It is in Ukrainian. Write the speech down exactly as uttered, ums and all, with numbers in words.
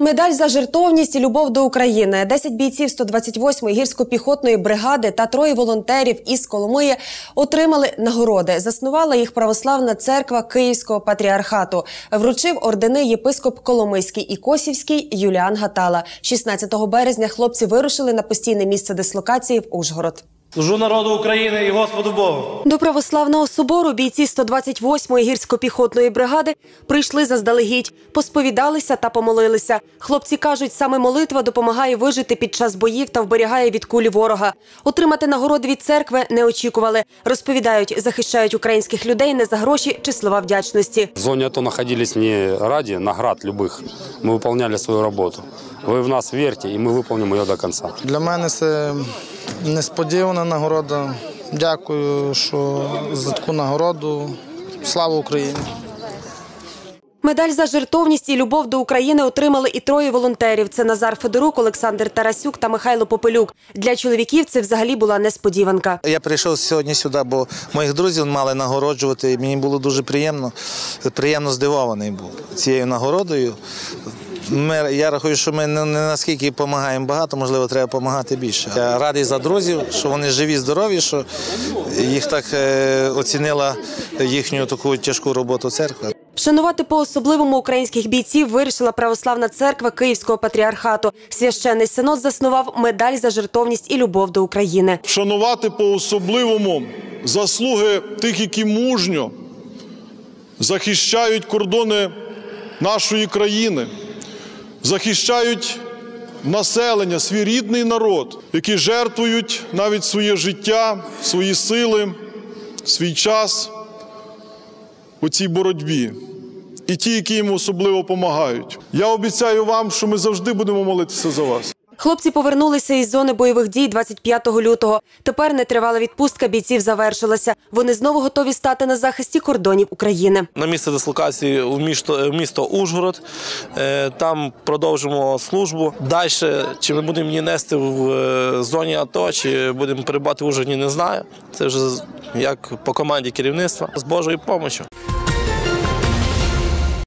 Медаль за жертовність і любов до України. Десять бійців сто двадцять восьмої гірсько-піхотної бригади та троє волонтерів із Коломиї отримали нагороди. Заснувала їх Православна церква Київського патріархату. Вручив ордени єпископ Коломийський і Косівський Юліан Гатала. шістнадцятого березня хлопці вирушили на постійне місце дислокації в Ужгород. Служу народу України і Господу Богу. До Православного собору бійці сто двадцять восьмої гірсько-піхотної бригади прийшли заздалегідь, посповідалися та помолилися. Хлопці кажуть, саме молитва допомагає вижити під час боїв та вберігає від кулі ворога. Отримати нагороди від церкви не очікували. Розповідають, захищають українських людей не за гроші чи слова вдячності. В зоні АТО знаходились не раді наград любих. Ми виконували свою роботу. Ви в нас вірте, і ми виконуємо її до кінця. Для мене це несподівана нагорода. Дякую, що за таку нагороду. Слава Україні! Медаль за жертовність і любов до України отримали і троє волонтерів. Це Назар Федорук, Олександр Тарасюк та Михайло Попелюк. Для чоловіків це взагалі була несподіванка. Я прийшов сьогодні сюди, бо моїх друзів мали нагороджувати. І мені було дуже приємно, приємно здивований був цією нагородою. Ми, я рахую, що ми не, не наскільки допомагаємо багато, можливо, треба допомагати більше. Я радий за друзів, що вони живі, здорові, що їх так е, оцінила їхню таку тяжку роботу церква. Вшанувати по-особливому українських бійців вирішила Православна церква Київського патріархату. Священний синод заснував медаль за жертовність і любов до України. Вшанувати по-особливому заслуги тих, які мужньо захищають кордони нашої країни, захищають населення, свій рідний народ, які жертвують навіть своє життя, свої сили, свій час у цій боротьбі. І ті, які їм особливо допомагають. Я обіцяю вам, що ми завжди будемо молитися за вас. Хлопці повернулися із зони бойових дій двадцять п'ятого лютого. Тепер нетривала відпустка бійців завершилася. Вони знову готові стати на захисті кордонів України. На місце дислокації в місто, місто Ужгород. Там продовжимо службу. Далі, чи ми будемо її нести в зоні АТО, чи будемо перебувати в Ужгороді, не знаю. Це вже як по команді керівництва. З Божою допомогою.